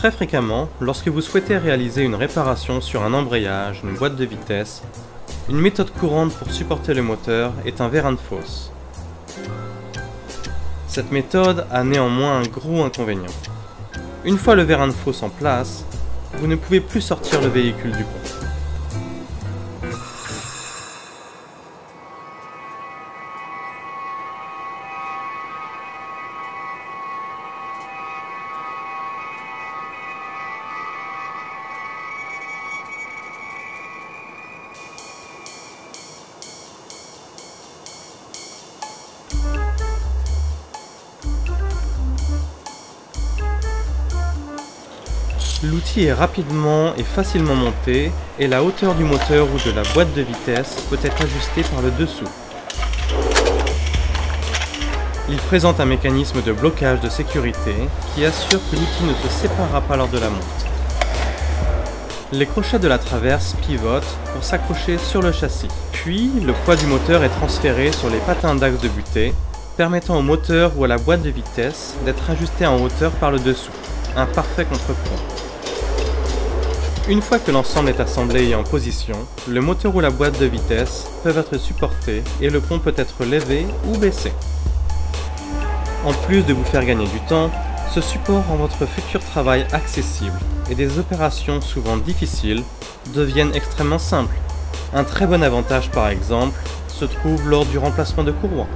Très fréquemment, lorsque vous souhaitez réaliser une réparation sur un embrayage, une boîte de vitesse, une méthode courante pour supporter le moteur est un vérin de fosse. Cette méthode a néanmoins un gros inconvénient. Une fois le vérin de fosse en place, vous ne pouvez plus sortir le véhicule du pont. L'outil est rapidement et facilement monté et la hauteur du moteur ou de la boîte de vitesse peut être ajustée par le dessous. Il présente un mécanisme de blocage de sécurité qui assure que l'outil ne se séparera pas lors de la monte. Les crochets de la traverse pivotent pour s'accrocher sur le châssis. Puis, le poids du moteur est transféré sur les patins d'axe de butée, permettant au moteur ou à la boîte de vitesse d'être ajusté en hauteur par le dessous. Un parfait contrepoids. Une fois que l'ensemble est assemblé et en position, le moteur ou la boîte de vitesse peuvent être supportés et le pont peut être levé ou baissé. En plus de vous faire gagner du temps, ce support rend votre futur travail accessible et des opérations souvent difficiles deviennent extrêmement simples. Un très bon avantage par exemple se trouve lors du remplacement de courroies.